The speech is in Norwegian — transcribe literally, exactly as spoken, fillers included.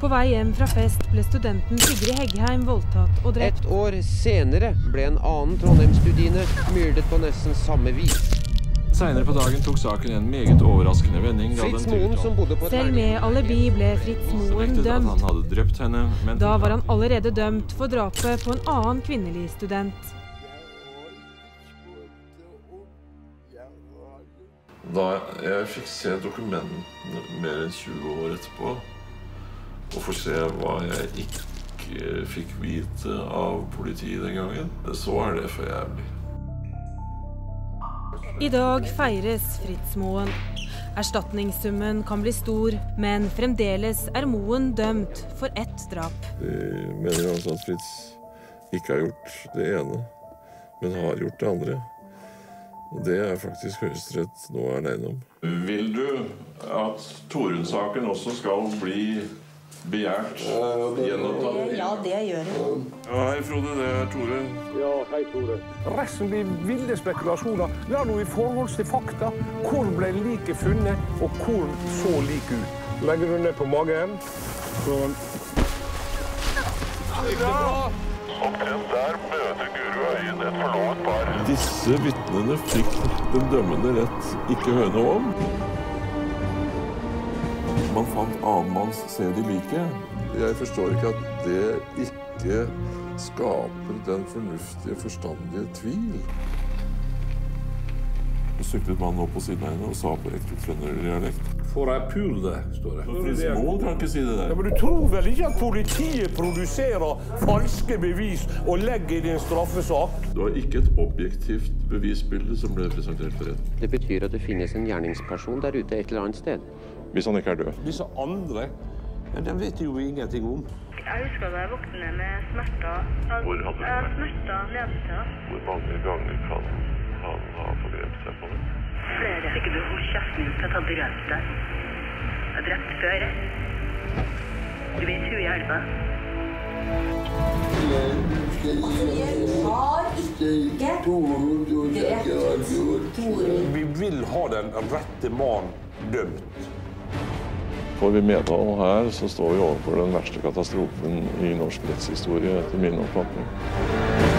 På vei hjem fra fest ble studenten Sigrid Heggheim voldtatt og drept. Et år senere ble en annen Trondheim-studiene myrdet på nesten samme vis. Senere på dagen tok saken en meget overraskende vending. Fritz Moen, som bodde på et Selv med alibi ble Fritz Moen dømt. Han hadde drept henne, men da var han allerede dømt for drapet på en annen kvinnelig student. Da jeg fikk se dokumentene mer enn tjue år etterpå, og få se hva jeg ikke fikk vite av politiet den gangen, så er det for jævlig. I dag feires Fritz Moen. Erstatningssummen kan bli stor, men fremdeles er Moen dømt for ett drap. De mener altså at Fritz ikke har gjort det ene, men har gjort det andre. Og det er faktisk Høyesterett nå er alene om. Vil du at Torunn-saken også skal bli begjært gjenopptatt? Ja, det gjør jeg. Ja, hei Frode, det er Tore. Ja, hei Tore. Resten blir ville spekulasjoner. La nå i forhold til fakta. Hvor ble like funnet, og hvor så like ut? Legger du ned på magen. Sånn. Ja! Omtrent der møter Guru Øyen et forlovet par. Disse vittnene fikk den dømmende rett ikke høre noe om. Man fant annenmanns sæd i liket. Jeg forstår ikke at det ikke skaper den fornuftige, forstandige tvil. Så syklet mannen opp på siden av henne og sa på ekte trønderdialekt. For jeg pule, står det. Fritz Moen kan ikke si det der. Ja, men du tror vel ikke at politiet produserer falske bevis og legger i en straffesak? Det var ikke et objektivt bevisbilde som ble presentert for retten. Det betyr at det finnes en gjerningsperson der ute et eller annet sted. Hvis han ikke er død. Disse andre, ja, de vet jo ingenting om. Jeg husker da jeg våknet med smerter. Hvor hadde du Jeg smerter nedentil. Hvor mange ganger kan han ha forgrepet seg på det? Flere. Ikke du hold kjeften til å ta drept deg. Jeg har drept før. Du vet hun hjelper. Vi vil ha den rette mannen dømt. Får vi medhold her, så står vi overfor den verste katastrofen i norsk rettshistorie, etter min oppfatning.